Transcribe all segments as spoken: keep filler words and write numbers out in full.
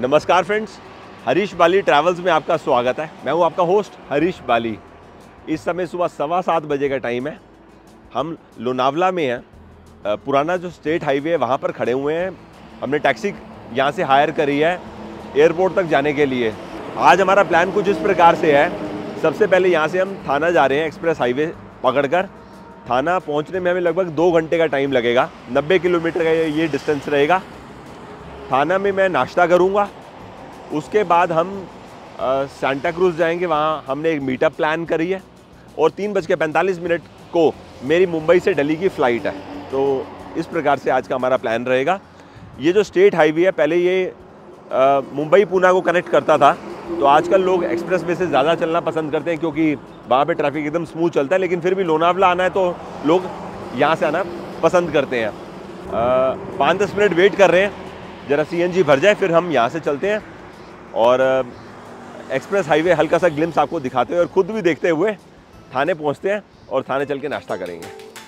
नमस्कार फ्रेंड्स, हरीश बाली ट्रैवल्स में आपका स्वागत है। मैं हूं आपका होस्ट हरीश बाली। इस समय सुबह सवा सात बजे का टाइम है। हम लोनावला में हैं। पुराना जो स्टेट हाईवे है वहां पर खड़े हुए हैं। हमने टैक्सी यहां से हायर करी है एयरपोर्ट तक जाने के लिए। आज हमारा प्लान कुछ इस प्रकार से है। सबसे पहले यहां से हम थाना जा रहे हैं एक्सप्रेस हाईवे पकड़कर। थाना पहुंचने में हमें लगभग दो घंटे का टाइम लगेगा। नब्बे किलोमीटर का ये डिस्टेंस रहेगा। थाना में मैं नाश्ता करूंगा। उसके बाद हम सांता क्रूज जाएंगे। वहाँ हमने एक मीटअप प्लान करी है और तीन बज के पैंतालीस मिनट को मेरी मुंबई से दिल्ली की फ़्लाइट है। तो इस प्रकार से आज का हमारा प्लान रहेगा। ये जो स्टेट हाईवे है पहले ये आ, मुंबई पूना को कनेक्ट करता था। तो आजकल लोग एक्सप्रेस वे से ज़्यादा चलना पसंद करते हैं क्योंकि वहाँ पे ट्रैफिक एकदम स्मूथ चलता है। लेकिन फिर भी लोनावला आना है तो लोग यहाँ से आना पसंद करते हैं। पाँच दस मिनट वेट कर रहे हैं, ज़रा सी एन जी भर जाए फिर हम यहाँ से चलते हैं और एक्सप्रेस हाईवे हल्का सा ग्लिम्स आपको दिखाते हुए और ख़ुद भी देखते हुए थाने पहुँचते हैं और थाने चल के नाश्ता करेंगे।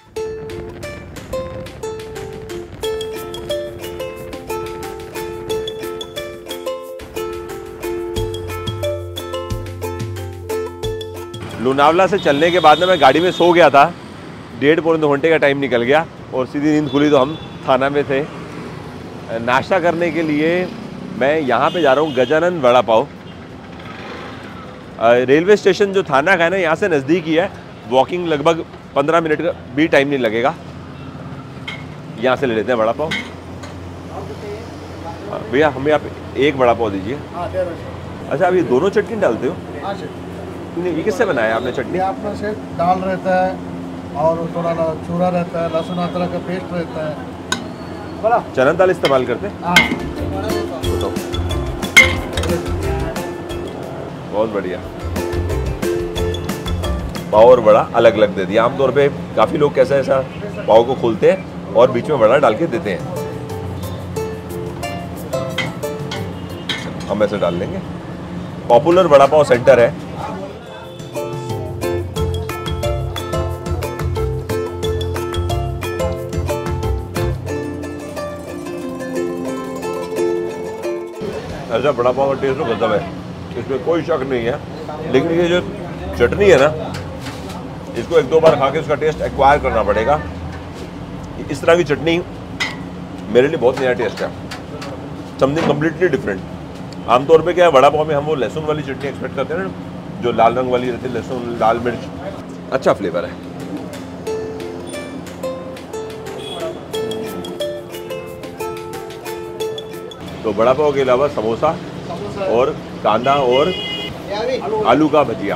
लोनावला से चलने के बाद ना मैं गाड़ी में सो गया था। डेढ़ पौने दो घंटे का टाइम निकल गया और सीधी नींद खुली तो हम थाना में थे। नाश्ता करने के लिए मैं यहाँ पे जा रहा हूँ गजानन वड़ा पाव। रेलवे स्टेशन जो थाना का है ना यहाँ से नज़दीक ही है। वॉकिंग लगभग पंद्रह मिनट का भी टाइम नहीं लगेगा। यहाँ से ले लेते हैं वड़ा पाव। भैया हमें आप एक वड़ा पाव दीजिए। अच्छा, आप ये दोनों चटनी डालते हो? ये किससे बनाया आपने चटनी? आपने से दाल रहता है और थोड़ा चूरा रहता है, लहसुन अदरक का पेस्ट रहता है। चना दाल इस्तेमाल करते हैं? हाँ। बहुत बढ़िया। पाव और बड़ा अलग अलग दे दिया। आमतौर पे काफ़ी लोग कैसा ऐसा पाव को खोलते हैं और बीच में बड़ा डाल के देते हैं। हम ऐसे डाल लेंगे। पॉपुलर वड़ा पाव सेंटर है। ऐसा बड़ा पाव का टेस्ट तो गजब है, इसमें कोई शक नहीं है। लेकिन ये जो चटनी है ना, इसको एक दो बार खा के उसका टेस्ट एक्वायर करना पड़ेगा। इस तरह की चटनी मेरे लिए बहुत नया टेस्ट है, समथिंग कम्प्लीटली डिफरेंट। आमतौर पे क्या है, वड़ा पाव में हम वो लहसुन वाली चटनी एक्सपेक्ट करते हैं ना, जो लाल रंग वाली रहती है, लहसुन लाल मिर्च। अच्छा फ्लेवर है। तो वड़ा पाव के अलावा समोसा और कांदा और आलू का भजिया।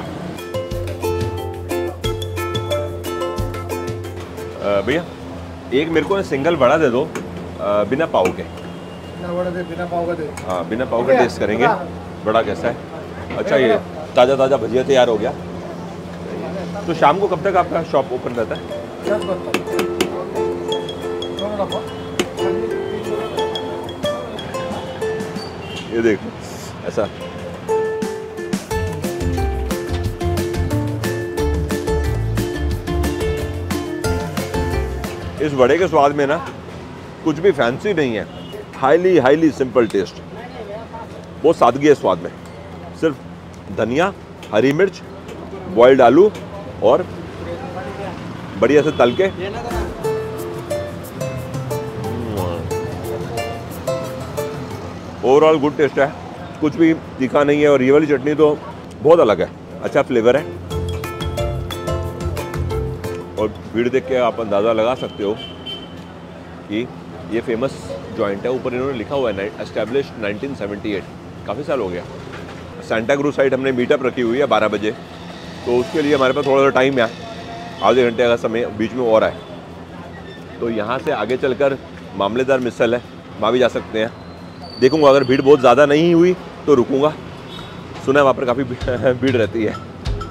भैया एक मेरे को सिंगल वड़ा दे दो बिना पाव के। बिना वड़ा दे, बिना पाव का दे। हाँ, बिना पाव का टेस्ट करेंगे बड़ा कैसा है। अच्छा, ये ताज़ा ताज़ा भजिया तैयार हो गया। तो शाम को कब तक आपका शॉप ओपन रहता है? ये देखो ऐसा। इस वड़े के स्वाद में ना कुछ भी फैंसी नहीं है। Highly highly simple taste. बहुत सादगी है स्वाद में। सिर्फ धनिया, हरी मिर्च, बॉइल्ड आलू और बढ़िया से तल के। ओवरऑल गुड टेस्ट है, कुछ भी तीखा नहीं है। और ये वाली चटनी तो बहुत अलग है, अच्छा फ्लेवर है। और भीड़ देख के आप अंदाज़ा लगा सकते हो कि ये फेमस जॉइंट है। ऊपर इन्होंने लिखा हुआ है एस्टैब्लिश्ड नाइनटीन सेवेंटी एट। काफ़ी साल हो गया। सांता क्रूज साइड हमने मीटअप रखी हुई है बारह बजे, तो उसके लिए हमारे पास थोड़ा सा टाइम है, आधे घंटे का समय बीच में और है। तो यहाँ से आगे चलकर मामलेदार मिसल है, वहाँ भी जा सकते हैं। देखूंगा अगर भीड़ बहुत ज़्यादा नहीं हुई तो रुकूंगा। सुना है वहाँ पर काफ़ी भीड़ रहती है।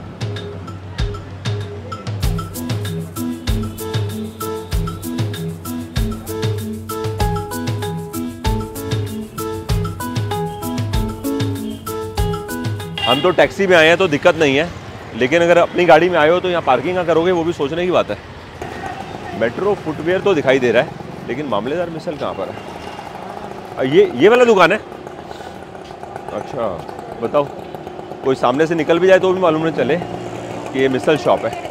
हम तो टैक्सी में आए हैं तो दिक्कत नहीं है, लेकिन अगर अपनी गाड़ी में आए हो तो यहाँ पार्किंग का करोगे वो भी सोचने की बात है। मेट्रो फुटवेयर तो दिखाई दे रहा है, लेकिन मामलेदार मिसल कहाँ पर है? ये ये वाला दुकान है। अच्छा बताओ, कोई सामने से निकल भी जाए तो भी मालूम नहीं चले कि ये मिसल शॉप है।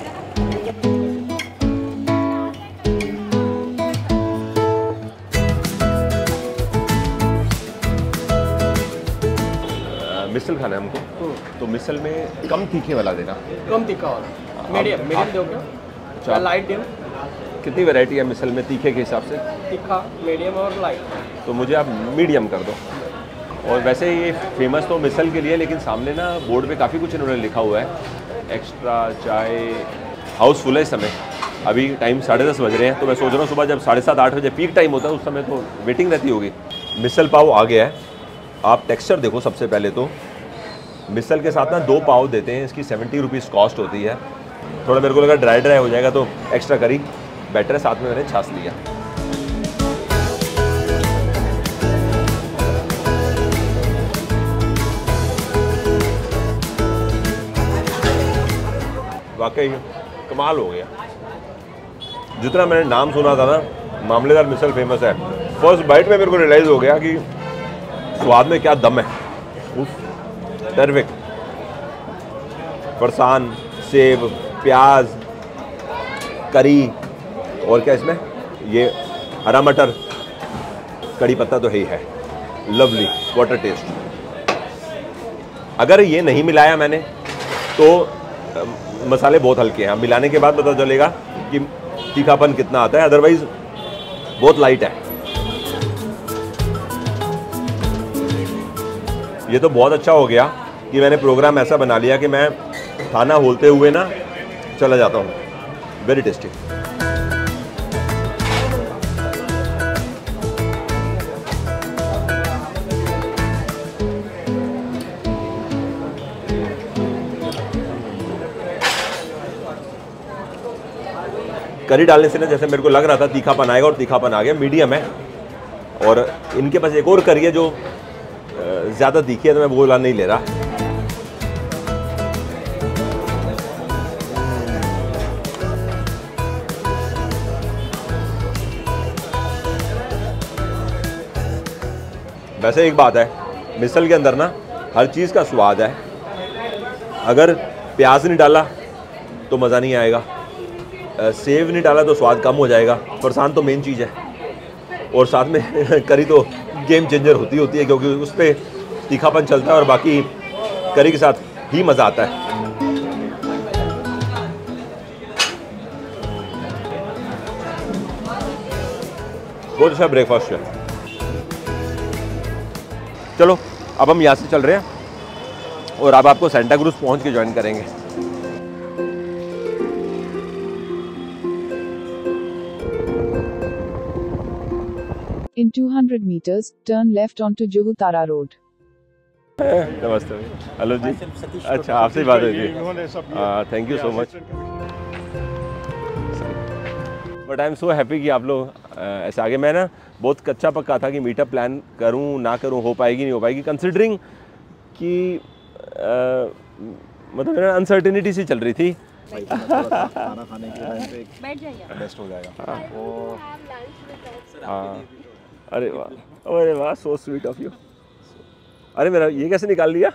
मिसल खाना है हमको, तो मिसल में कम तीखे वाला देना। कम तीखा वाला, मीडियम मीडियम दो क्या? अच्छा, लाइट दो। कितनी वैरायटी है मिसल में तीखे के हिसाब से? तीखा, मीडियम और लाइट। तो मुझे आप मीडियम कर दो। और वैसे ये फेमस तो मिसल के लिए, लेकिन सामने ना बोर्ड पे काफ़ी कुछ इन्होंने लिखा हुआ है। एक्स्ट्रा चाय, हाउसफुल है इस समय। अभी टाइम साढ़े दस बज रहे हैं, तो मैं सोच रहा हूँ सुबह जब साढ़े सात आठ बजे पीक टाइम होता है उस समय तो वेटिंग रहती होगी। मिसल पाव आ गया है। आप टेक्सचर देखो सबसे पहले तो। मिसल के साथ ना दो पाव देते हैं, इसकी सेवेंटी रुपीज़ कॉस्ट होती है। थोड़ा मेरे को लगा ड्राई ड्राई हो जाएगा तो एक्स्ट्रा करी बेटर है, साथ में मैंने छाछ लिया। वाकई कमाल हो गया। जितना मैंने नाम सुना था ना, मामलेदार मिसल फेमस है, फर्स्ट बाइट में मेरे को रियलाइज़ हो गया कि स्वाद में क्या दम है। उफ, परफेक्ट। फरसान, सेब, प्याज, करी और क्या इसमें, ये हरा मटर, कड़ी पत्ता तो है ही है। Lovely, water taste. अगर ये नहीं मिलाया मैंने तो मसाले बहुत हल्के हैं, मिलाने के बाद पता चलेगा कि तीखापन कितना आता है, अदरवाइज बहुत लाइट है। ये तो बहुत अच्छा हो गया कि मैंने प्रोग्राम ऐसा बना लिया कि मैं खाना होलते हुए ना चला जाता हूँ। Very tasty. करी डालने से ना जैसे मेरे को लग रहा था तीखापन आएगा, और तीखापन आ गया, मीडियम है। और इनके पास एक और करी है जो ज़्यादा तीखी है, तो मैं वो वाला नहीं ले रहा। वैसे एक बात है, मिसल के अंदर ना हर चीज़ का स्वाद है। अगर प्याज नहीं डाला तो मज़ा नहीं आएगा, सेव नहीं डाला तो स्वाद कम हो जाएगा। फरसान तो मेन चीज़ है, और साथ में करी तो गेम चेंजर होती होती है, क्योंकि उस पर तीखापन चलता है और बाकी करी के साथ ही मज़ा आता है। बहुत अच्छा ब्रेकफास्ट है। चलो अब हम यहाँ से चल रहे हैं और अब आपको सेंटा क्रूज पहुँच के ज्वाइन करेंगे। In two hundred meters, turn left onto Juhu Tara Road. नमस्ते। हेलो जी। अच्छा, आपसे बात हुई थी। Thank you so much. But I am so happy कि आप लोग ऐसे आगे। मैं ना बहुत कच्चा पक्का था कि मीटअप प्लान करूं ना करूं, हो पाएगी नहीं हो पाएगी, कंसिडरिंग कि मतलब मेरा अनसर्टेनिटी सी चल रही थी। खाना खाने के टाइम पे बैठ जाइए, बेस्ट हो जाएगा। हाँ, अरे वाह, अरे वाह, सो स्वीट ऑफ यू। अरे मेरा ये कैसे निकाल लिया?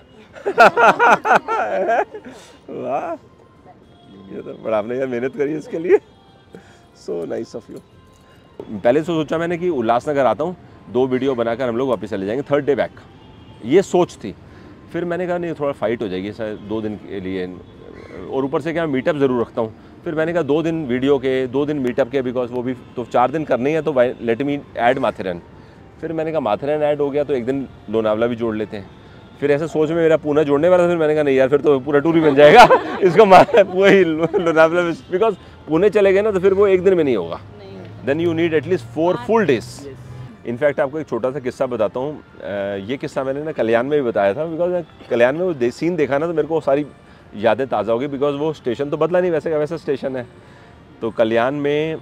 वाह, ये तो बड़ा आपने यार मेहनत करी इसके लिए। So nice of you. पहले तो सोचा मैंने कि उल्लासनगर आता हूँ, दो वीडियो बनाकर हम लोग वापस चले जाएंगे, थर्ड डे बैक, ये सोच थी। फिर मैंने कहा नहीं, थोड़ा फाइट हो जाएगी शायद दो दिन के लिए, और ऊपर से क्या मीटअप ज़रूर रखता हूँ। फिर मैंने कहा दो दिन वीडियो के, दो दिन मीटअप के, बिकॉज वो भी तो चार दिन करने हैं, तो लेट मी ऐड माथेरन। फिर मैंने कहा माथेरन ऐड हो गया तो एक दिन लोनावला भी जोड़ लेते हैं। फिर ऐसे सोच में मेरा पूना जोड़ने वाला था, फिर मैंने कहा नहीं यार, फिर तो पूरा टूर ही बन जाएगा इसको वही लोनावला, बिकॉज पुणे चले गए ना तो फिर वो एक दिन में नहीं होगा। Then you need at least four full days. In fact आपको एक छोटा सा किस्सा बताता हूँ। ये किस्सा मैंने ना कल्याण में भी बताया था, बिकॉज कल्याण में वो सीन देखा ना तो मेरे को सारी यादें ताज़ा हो गई, बिकॉज वो स्टेशन तो बदला नहीं, वैसे का वैसा स्टेशन है। तो कल्याण में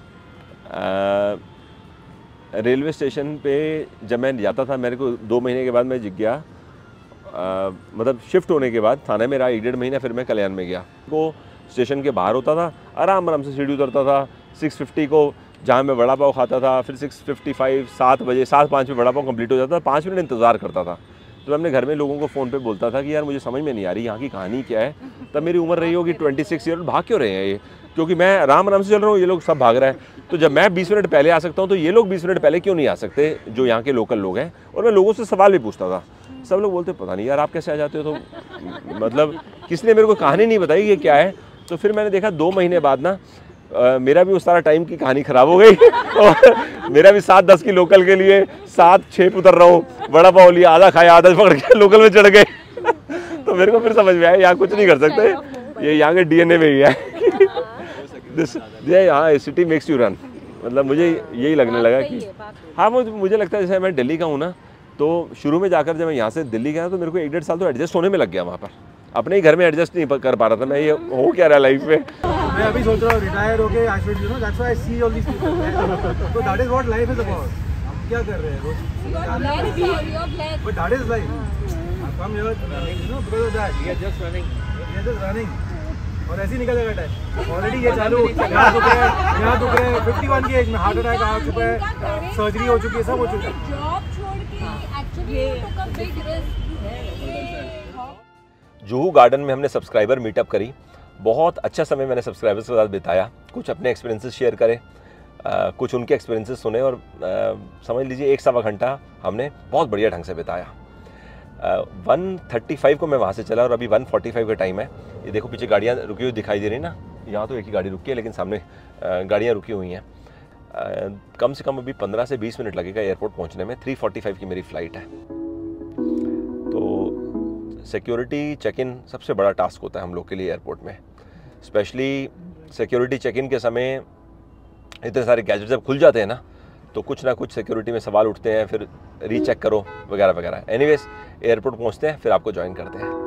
रेलवे स्टेशन पे जब मैं जाता था, मेरे को दो महीने के बाद मैं जिग गया, आ, मतलब शिफ्ट होने के बाद थाने में रहा एक डेढ़ महीना, फिर मैं कल्याण में गया। वो स्टेशन के बाहर होता था, आराम आराम से सीढ़ी उतरता था। सिक्स फिफ्टी को जहाँ मैं वड़ा पाव खाता था, फिर सिक्स फिफ्टी फाइव सात बजे सात पाँच में वड़ा पाव कंप्लीट हो जाता था, पाँच मिनट इंतज़ार करता था, तो मैं अपने घर में लोगों को फ़ोन पे बोलता था कि यार मुझे समझ में नहीं आ रही यहाँ की कहानी क्या है। तब मेरी उम्र रही होगी ट्वेंटी सिक्स ईयर, भाग क्यों रहे हैं ये, क्योंकि मैं आराम आराम से चल रहा हूँ, ये लोग सब भाग रहे हैं। तो जब मैं बीस मिनट पहले आ सकता हूँ तो ये लोग बीस मिनट पहले क्यों नहीं आ सकते, जो यहाँ के लोकल लोग हैं। और मैं लोगों से सवाल भी पूछता था, सब लोग बोलते पता नहीं यार आप कैसे आ जाते हो। तो मतलब किसी ने मेरे को कहानी नहीं बताई ये क्या है। तो फिर मैंने देखा दो महीने बाद ना आ, मेरा भी उस सारा टाइम की कहानी ख़राब हो गई और मेरा भी सात दस की लोकल के लिए सात छः उतर रहा हूँ, बड़ा पाव लिया, आधा खाया, आधा पकड़ के लोकल में चढ़ गए। तो मेरे को फिर समझ में आया यहाँ कुछ नहीं कर सकते, ये यहाँ के डीएनए में ही है। दिस हाँ सिटी मेक्स यू रन। मतलब मुझे यही लगने लगा कि हाँ मुझे लगता है जैसे मैं दिल्ली का हूँ ना, तो शुरू में जाकर जब मैं यहाँ से दिल्ली गया तो मेरे को एक डेढ़ साल तो एडजस्ट होने में लग गया। वहाँ पर अपने ही घर में एडजस्ट नहीं कर पा रहा था मैं, ये हो क्या रहा लाइफ में। मैं अभी सोच रहा हूँ रिटायर होके I should you know that's why I see all these people. तो that is what life is about. हम क्या कर रहे हैं रोज, but that is life. I come here you know because of that we are just running we are just running और ऐसे ही निकल जाएगा टाइम। ऑलरेडी ये चालू यहाँ दुख रहा है, यहाँ दुख रहा है, फिफ्टी वन की एज में हार्ट अटैक आ चुका है, सर्जरी हो चुकी है, सब हो चुका है। जॉब छोड़ के actually you took a big risk. Juhu garden में हमने सब्सक्राइबर मीटअप करी, बहुत अच्छा समय मैंने सब्सक्राइबर्स के साथ बिताया, कुछ अपने एक्सपीरियंसेस शेयर करे, आ, कुछ उनके एक्सपीरियंसेस सुने और आ, समझ लीजिए एक सवा घंटा हमने बहुत बढ़िया ढंग से बिताया। वन थर्टी फाइव को मैं वहाँ से चला और अभी वन फोर्टी फाइव का टाइम है। ये देखो पीछे गाड़ियाँ रुकी हुई दिखाई दे रही ना, यहाँ तो एक ही गाड़ी रुकी है लेकिन सामने गाड़ियाँ रुकी हुई हैं। कम से कम अभी पंद्रह से बीस मिनट लगेगा एयरपोर्ट पहुँचने में। थ्री फोर्टी फाइव की मेरी फ़्लाइट है। तो सिक्योरिटी चेक इन सबसे बड़ा टास्क होता है हम लोग के लिए एयरपोर्ट में। स्पेशली सिक्योरिटी चेक इन के समय इतने सारे गैजेट जब खुल जाते हैं ना, तो कुछ ना कुछ सिक्योरिटी में सवाल उठते हैं, फिर रीचेक करो वगैरह वगैरह। एनीवेज एयरपोर्ट पहुंचते हैं, फिर आपको ज्वाइन करते हैं।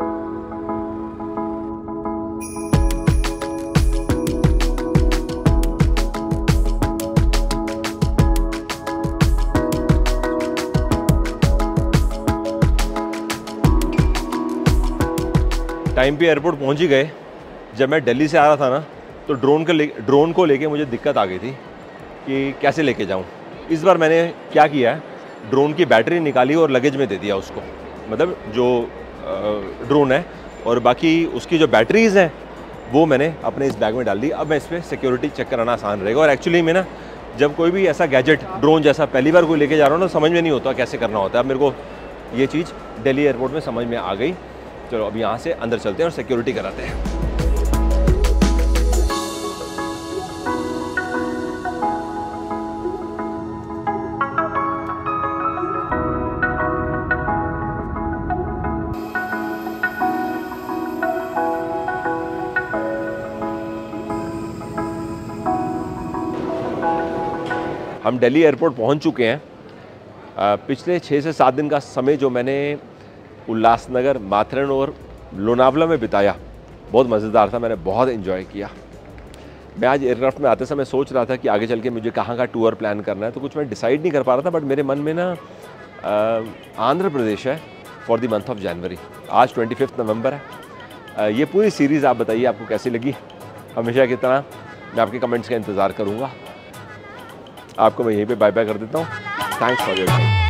टाइम पे एयरपोर्ट पहुंच ही गए। जब मैं दिल्ली से आ रहा था ना, तो ड्रोन को ले ड्रोन को लेके मुझे दिक्कत आ गई थी कि कैसे लेके जाऊं। इस बार मैंने क्या किया है, ड्रोन की बैटरी निकाली और लगेज में दे दिया उसको, मतलब जो ड्रोन है, और बाकी उसकी जो बैटरीज़ हैं वो मैंने अपने इस बैग में डाल दी। अब मैं इस पर सिक्योरिटी चेक कराना आसान रहेगा। और एक्चुअली में ना जब कोई भी ऐसा गैजेट ड्रोन जैसा पहली बार कोई लेके जा रहा हूँ ना, समझ में नहीं होता कैसे करना होता है। अब मेरे को ये चीज़ दिल्ली एयरपोर्ट में समझ में आ गई। चलो अब यहाँ से अंदर चलते हैं और सिक्योरिटी कराते हैं। हम दिल्ली एयरपोर्ट पहुंच चुके हैं। पिछले छः से सात दिन का समय जो मैंने उल्लासनगर, माथेरन और लोनावला में बिताया, बहुत मज़ेदार था। मैंने बहुत एंजॉय किया। मैं आज एयरक्राफ्ट में आते समय सोच रहा था कि आगे चल के मुझे कहाँ का टूर प्लान करना है, तो कुछ मैं डिसाइड नहीं कर पा रहा था। बट मेरे मन में ना आंध्र प्रदेश है for the month of January. आज ट्वेंटी फिफ्थ नवंबर है। आ, ये पूरी सीरीज़ आप बताइए आपको कैसी लगी। हमेशा की तरह मैं आपके कमेंट्स का इंतज़ार करूँगा। आपको मैं यहीं पे बाय बाय कर देता हूँ। Thanks for your time.